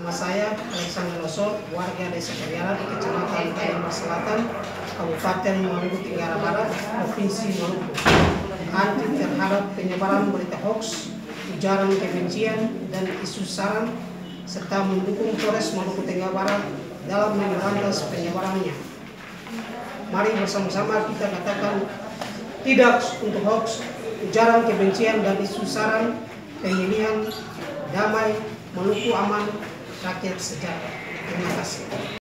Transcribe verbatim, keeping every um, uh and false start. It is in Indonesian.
Nama saya Alexander Loso, warga Desa Kariaran, Kecamatan Kayambar Selatan, Kabupaten Maluku Tenggara Barat, Provinsi Maluku. Anti terhadap penyebaran berita hoax, ujaran kebencian, dan isu sara, serta mendukung Polres Maluku Tenggara Barat dalam memberantas penyebarannya. Mari bersama-sama kita katakan tidak untuk hoax, ujaran kebencian, dan isu sara, pemilihan damai, Maluku aman, rakyat sejahtera. Terima kasih.